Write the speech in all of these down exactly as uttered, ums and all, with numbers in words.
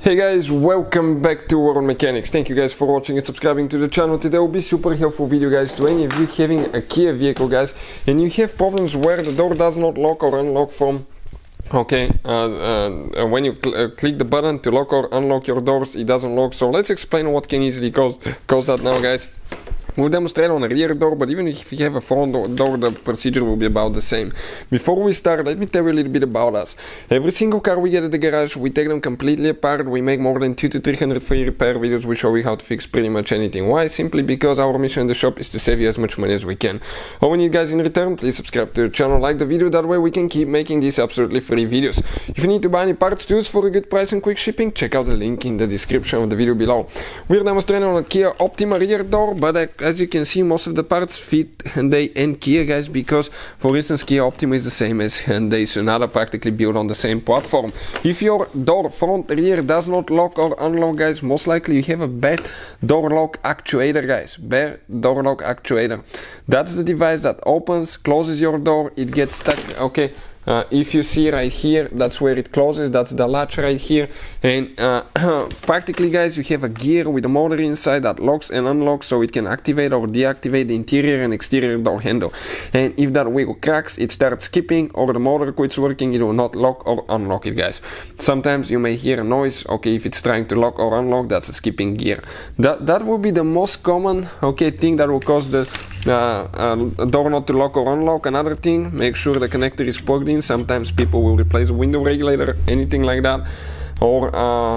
Hey guys, welcome back to World Mechanics. Thank you guys for watching and subscribing to the channel. Today will be super helpful video guys to any of you having a Kia vehicle guys and you have problems where the door does not lock or unlock from okay uh, uh, when you cl uh, click the button to lock or unlock your doors, it doesn't lock. So let's explain what can easily cause cause that now guys. We'll demonstrate on a rear door, but even if you have a front door, the procedure will be about the same. Before we start, let me tell you a little bit about us. Every single car we get at the garage, we take them completely apart. We make more than two to three hundred free repair videos. We show you how to fix pretty much anything. Why? Simply because our mission in the shop is to save you as much money as we can. All we need guys in return, please subscribe to the channel, like the video, that way we can keep making these absolutely free videos. If you need to buy any parts tools for a good price and quick shipping, check out the link in the description of the video below. We're demonstrating on a Kia Optima rear door, but uh, as you can see, most of the parts fit Hyundai and Kia guys, because for instance Kia Optima is the same as Hyundai, so now they're practically built on the same platform. If your door front rear does not lock or unlock guys, most likely you have a bad door lock actuator guys. Bad door lock actuator. That's the device that opens, closes your door, it gets stuck. Okay. Uh, if you see right here, that's where it closes, that's the latch right here, and uh, practically guys, you have a gear with a motor inside that locks and unlocks, so it can activate or deactivate the interior and exterior door handle. And if that wheel cracks, it starts skipping, or the motor quits working, it will not lock or unlock it guys. Sometimes you may hear a noise. Okay, if it's trying to lock or unlock, that's a skipping gear. That that will be the most common okay thing that will cause the uh, uh, door not to lock or unlock. Another thing, make sure the connector is plugged in. Sometimes people will replace a window regulator, anything like that, or uh,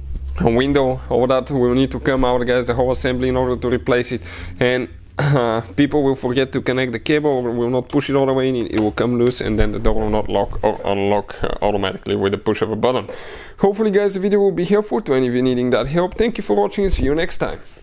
a window, or that will need to come out guys, the whole assembly, in order to replace it. And uh, people will forget to connect the cable, or will not push it all the way in, it will come loose, and then the door will not lock or unlock uh, automatically with the push of a button. Hopefully guys, the video will be helpful to any of you needing that help. Thank you for watching and see you next time.